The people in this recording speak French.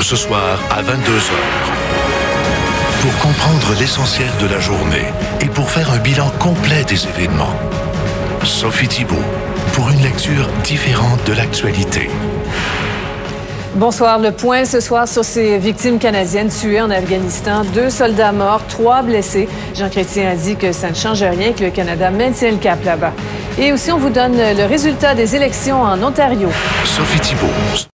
ce soir à 22 heures. Pour comprendre l'essentiel de la journée et pour faire un bilan complet des événements. Sophie Thibault, pour une lecture différente de l'actualité. Bonsoir. Le point ce soir sur ces victimes canadiennes tuées en Afghanistan. 2 soldats morts, 3 blessés. Jean Chrétien a dit que ça ne change rien, que le Canada maintient le cap là-bas. Et aussi, on vous donne le résultat des élections en Ontario. Sophie Thibault.